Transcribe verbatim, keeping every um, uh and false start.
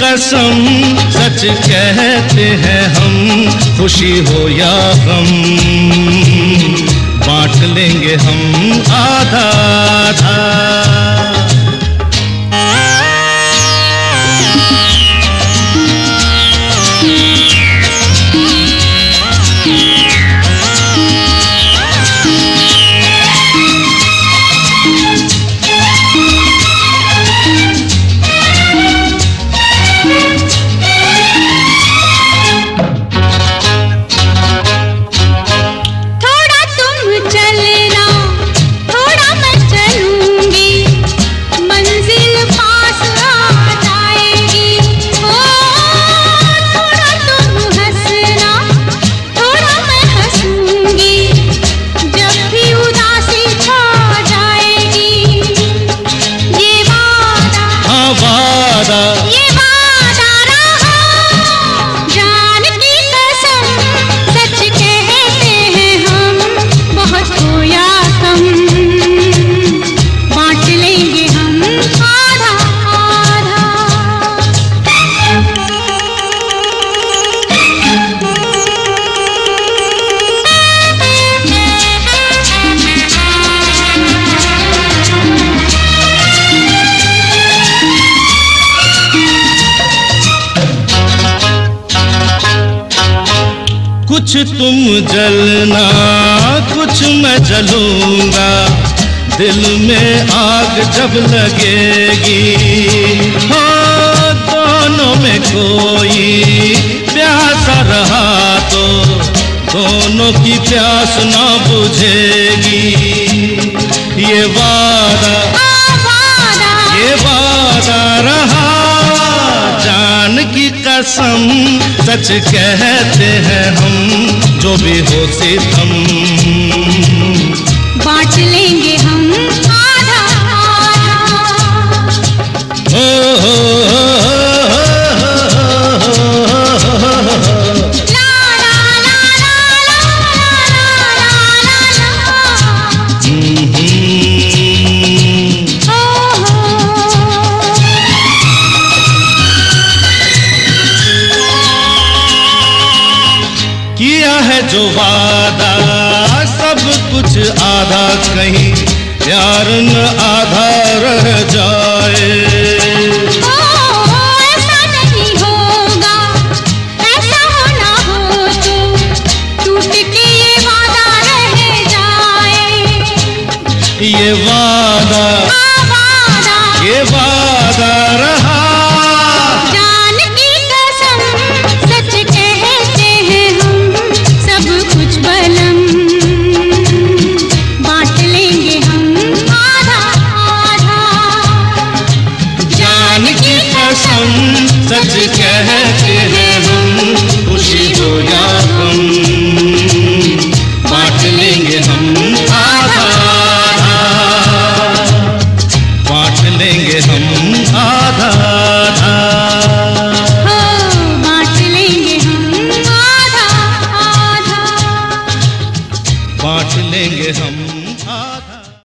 कसम सच कहते हैं हम, खुशी हो या गम बांट लेंगे हम आधा आधा। ये वादा रहा, जान की कसम सच कहते हैं हम, बहुत हो या कम बांट लेंगे हम आधा आधा। कुछ तुम जलना कुछ मैं जलूंगा, दिल में आग जब लगेगी, हाँ दोनों में कोई प्यासा रहा तो दोनों की प्यास ना बुझेगी। ये वादा ये वादा रहा, जान की कसम सच कहते हैं हम, जो भी हो सितम बांट लेंगे हम आधा आधा। हो हो किया है जो वादा सब कुछ आधा, कहीं प्यार न आधा रह जाए। ओ, ऐसा नहीं होगा, ऐसा होना हो तो टूट के ये वादा रह जाए। ये वादा वादा ये वादा रहा, जान की कसम सच कहते हैं हम।